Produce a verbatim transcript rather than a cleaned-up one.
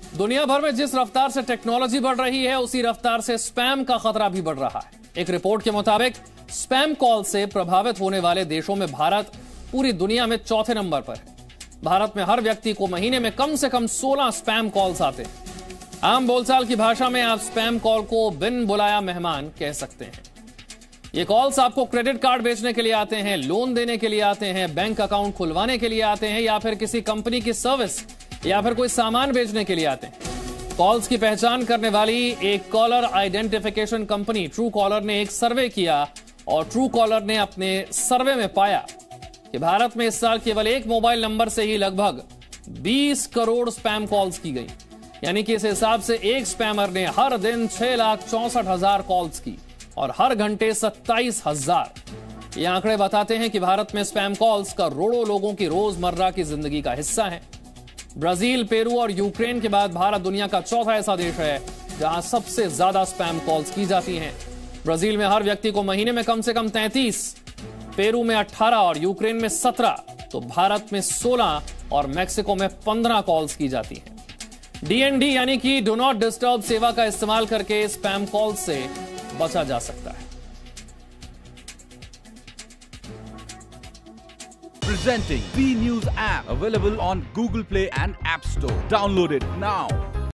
दुनिया भर में जिस रफ्तार से टेक्नोलॉजी बढ़ रही है, उसी रफ्तार से स्पैम का खतरा भी बढ़ रहा है। एक रिपोर्ट के मुताबिक स्पैम कॉल से प्रभावित होने वाले देशों में भारत पूरी दुनिया में चौथे नंबर पर है। भारत में हर व्यक्ति को महीने में कम से कम सोलह स्पैम कॉल्स आते हैं। आम बोलचाल की भाषा में आप स्पैम कॉल को बिन बुलाया मेहमान कह सकते हैं। ये कॉल्स आपको क्रेडिट कार्ड बेचने के लिए आते हैं, लोन देने के लिए आते हैं, बैंक अकाउंट खुलवाने के लिए आते हैं, या फिर किसी कंपनी की सर्विस या फिर कोई सामान बेचने के लिए आते हैं। कॉल्स की पहचान करने वाली एक caller identification company Truecaller ने एक सर्वे किया और ट्रू कॉलर ने अपने सर्वे में पाया कि भारत में इस साल केवल एक मोबाइल नंबर से ही लगभग बीस करोड़ स्पैम कॉल्स की गई। यानी कि इस हिसाब से एक स्पैमर ने हर दिन छह लाख चौसठ हजार कॉल्स की और हर घंटे सत्ताईस हजार। ये आंकड़े बताते हैं कि भारत में स्पैम कॉल्स करोड़ों लोगों की रोजमर्रा की जिंदगी का हिस्सा है। ब्राजील, पेरू और यूक्रेन के बाद भारत दुनिया का चौथा ऐसा देश है जहां सबसे ज्यादा स्पैम कॉल्स की जाती हैं। ब्राजील में हर व्यक्ति को महीने में कम से कम तैंतीस, पेरू में अठारह और यूक्रेन में सत्रह, तो भारत में सोलह और मैक्सिको में पंद्रह कॉल्स की जाती हैं। डी एन डी यानी कि डू नॉट डिस्टर्ब सेवा का इस्तेमाल करके स्पैम कॉल से बचा जा सकता है। Presenting B News app, available on Google Play and App Store. Download it now.